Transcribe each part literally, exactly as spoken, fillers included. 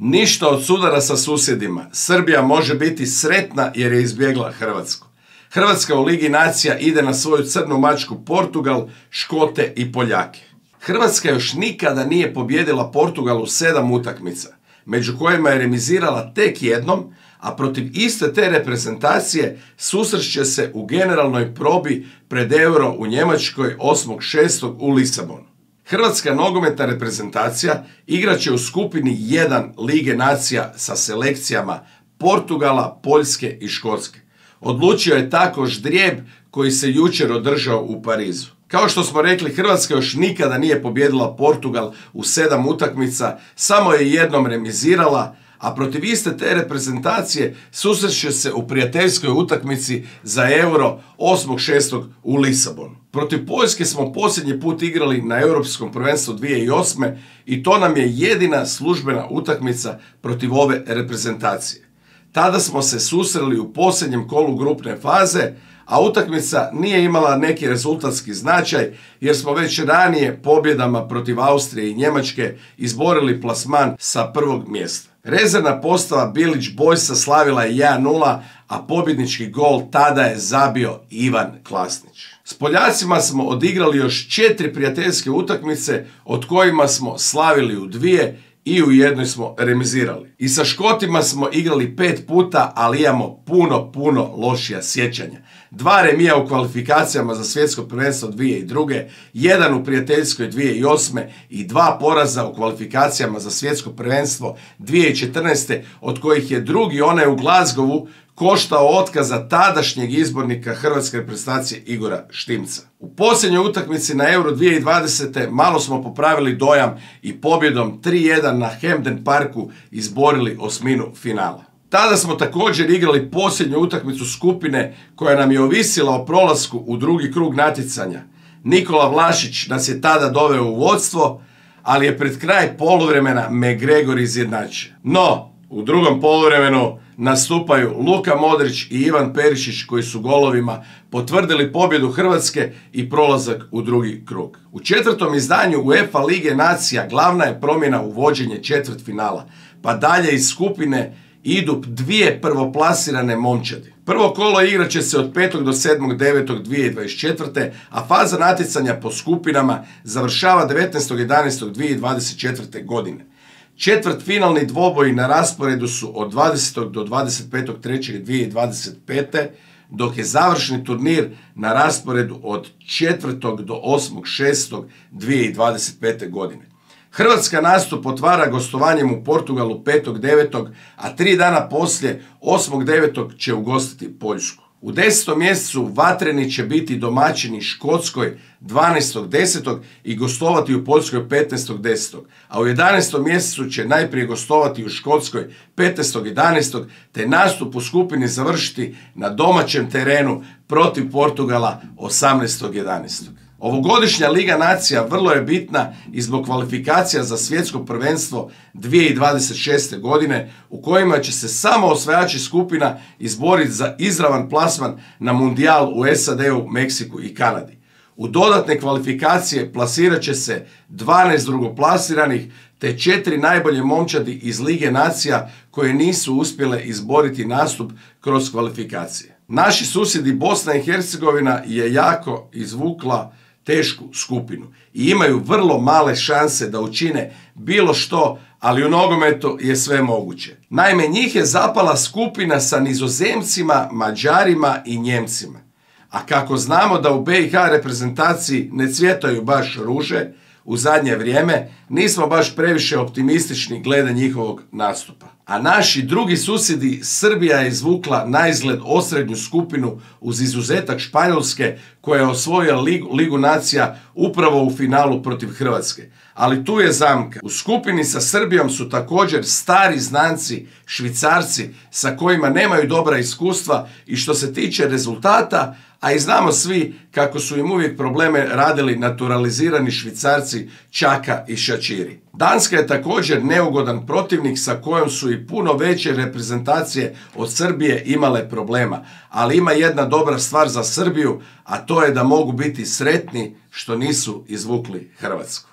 Ništa od sudara sa susjedima. Srbija može biti sretna jer je izbjegla Hrvatsku. Hrvatska u Ligi nacija ide na svoju crnu mačku Portugal, Škote i Poljake. Hrvatska još nikada nije pobijedila Portugal u sedam utakmica, među kojima je remizirala tek jednom, a protiv iste te reprezentacije susreće se u generalnoj probi pred Euro u Njemačkoj osmog šestog u Lisabonu. Hrvatska nogometna reprezentacija igraće u skupini jedan Lige nacija sa selekcijama Portugala, Poljske i Škotske. Odlučio je tako ždrijeb koji se jučer održao u Parizu. Kao što smo rekli, Hrvatska još nikada nije pobijedila Portugal u sedam utakmica, samo je jednom remizirala, a protiv iste te reprezentacije susreće se u prijateljskoj utakmici za Euro osmog šestog u Lisabonu. Protiv Poljske smo posljednji put igrali na Europskom prvenstvu dvije tisuće osme i to nam je jedina službena utakmica protiv ove reprezentacije. Tada smo se susreli u posljednjem kolu grupne faze, a utakmica nije imala neki rezultatski značaj jer smo već ranije pobjedama protiv Austrije i Njemačke izborili plasman sa prvog mjesta. Rezervna postava Bilić Bojsa slavila je jedan nula, a pobjednički gol tada je zabio Ivan Klasnić. S Poljacima smo odigrali još četiri prijateljske utakmice, od kojima smo slavili u dvije i u jednoj smo remizirali. I sa Škotima smo igrali pet puta, ali imamo puno, puno lošija sjećanja. Dva remija u kvalifikacijama za svjetsko prvenstvo dvije tisuće druge, jedan u prijateljskoj dvije tisuće osme i dva poraza u kvalifikacijama za svjetsko prvenstvo dvije tisuće četrnaeste, od kojih je drugi onaj u Glasgowu koštao otkaza tadašnjeg izbornika hrvatske reprezentacije Igora Štimca. U posljednjoj utakmici na Euro dvije tisuće dvadesete malo smo popravili dojam i pobjedom tri jedan na Hampden Parku izborili osminu finala. Tada smo također igrali posljednju utakmicu skupine koja nam je ovisila o prolasku u drugi krug natjecanja. Nikola Vlašić nas je tada doveo u vodstvo, ali je pred kraj poluvremena McGregor izjednačio. No, u drugom poluvremenu nastupaju Luka Modrić i Ivan Perišić koji su golovima potvrdili pobjedu Hrvatske i prolazak u drugi krug. U četvrtom izdanju UEFA Lige nacija glavna je promjena uvođenje četvrtfinala, pa dalje iz skupine idu dvije prvoplasirane momčadi. Prvo kolo igrat će se od petog do sedmog devetog dvije tisuće dvadeset četvrte. a faza natjecanja po skupinama završava devetnaestog jedanaestog dvije tisuće dvadeset četvrte. godine. Četvrtfinalni dvoboji na rasporedu su od dvadesetog do dvadeset petog trećeg dvije tisuće dvadeset pete. dok je završni turnir na rasporedu od četvrtog do osmog šestog dvije tisuće dvadeset pete. godine. Hrvatska nastup otvara gostovanjem u Portugalu petog devetog. a tri dana poslije osmog devetog će ugostiti Poljsku. U desetom mjesecu vatreni će biti domaćini Škotskoj dvanaestog desetog i gostovati u Poljskoj petnaestog desetog. a u jedanaestom mjesecu će najprije gostovati u Škotskoj petnaestog jedanaestog. te nastup u skupini završiti na domaćem terenu protiv Portugala osamnaestog jedanaestog. Ovogodišnja Liga nacija vrlo je bitna i zbog kvalifikacija za svjetsko prvenstvo dvije tisuće dvadeset šeste. godine u kojima će se samo osvajači skupina izboriti za izravan plasman na Mundijal u S A D-u, Meksiku i Kanadi. U dodatne kvalifikacije plasirat će se dvanaest drugoplasiranih te četiri najbolje momčadi iz Lige nacija koje nisu uspjele izboriti nastup kroz kvalifikacije. Naši susjedi Bosna i Hercegovina je jako izvukla tešku skupinu i imaju vrlo male šanse da učine bilo što, ali u nogometu je sve moguće. Naime, njih je zapala skupina sa Nizozemcima, Mađarima i Njemcima. A kako znamo da u B i H reprezentaciji ne cvjetaju baš ruže, u zadnje vrijeme nismo baš previše optimistični glede njihovog nastupa. A naši drugi susjedi Srbija je izvukla naizgled osrednju skupinu uz izuzetak Španjolske koja je osvojila ligu, ligu nacija upravo u finalu protiv Hrvatske. Ali tu je zamka. U skupini sa Srbijom su također stari znanci Švicarci sa kojima nemaju dobra iskustva i što se tiče rezultata, a i znamo svi kako su im uvijek probleme radili naturalizirani Švicarci Čaka i Šačiri. Danska je također neugodan protivnik sa kojom su i puno veće reprezentacije od Srbije imale problema, ali ima jedna dobra stvar za Srbiju, a to je da mogu biti sretni što nisu izvukli Hrvatsku.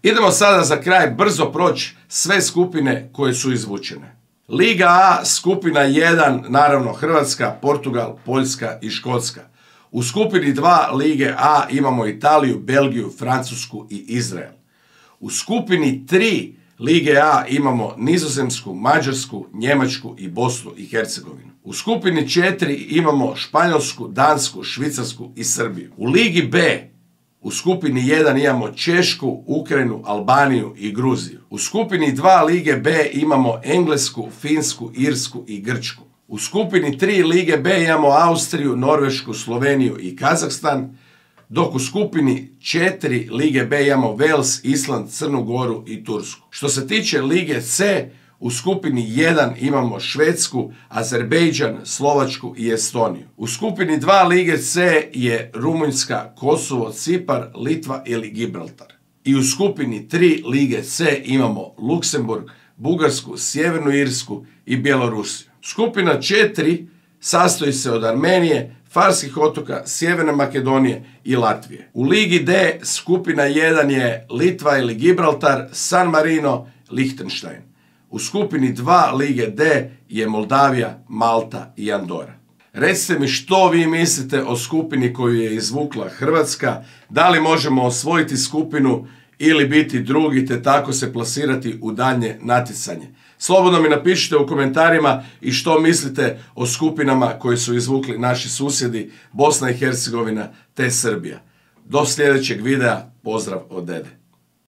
Idemo sada za kraj brzo proći sve skupine koje su izvučene. Liga A, skupina jedan, naravno Hrvatska, Portugal, Poljska i Škotska. U skupini dva Lige A imamo Italiju, Belgiju, Francusku i Izrael. U skupini tri Lige A imamo Nizozemsku, Mađarsku, Njemačku i Bosnu i Hercegovinu. U skupini četiri imamo Španjolsku, Dansku, Švicarsku i Srbiju. U Ligi B u skupini jedan imamo Češku, Ukrajinu, Albaniju i Gruziju. U skupini dva Lige B imamo Englesku, Finsku, Irsku i Grčku. U skupini tri Lige B imamo Austriju, Norvešku, Sloveniju i Kazahstan, dok u skupini četiri Lige B imamo Wales, Island, Crnu Goru i Tursku. Što se tiče Lige C, u skupini jedan imamo Švedsku, Azerbejdžan, Slovačku i Estoniju. U skupini dva Lige C je Rumunjska, Kosovo, Cipar, Litva ili Gibraltar. I u skupini tri Lige C imamo Luksemburg, Bugarsku, Sjevernu Irsku i Bjelorusiju. Skupina četiri sastoji se od Armenije, Farskih otoka, Sjeverne Makedonije i Latvije. U Ligi D skupina jedan je Litva ili Gibraltar, San Marino, Liechtenstein. U skupini dva Lige D je Moldavija, Malta i Andora. Recite mi što vi mislite o skupini koju je izvukla Hrvatska, da li možemo osvojiti skupinu ili biti drugi te tako se plasirati u daljnje natjecanje. Slobodno mi napišite u komentarima i što mislite o skupinama koje su izvukli naši susjedi Bosna i Hercegovina te Srbija. Do sljedećeg videa, pozdrav od Dede.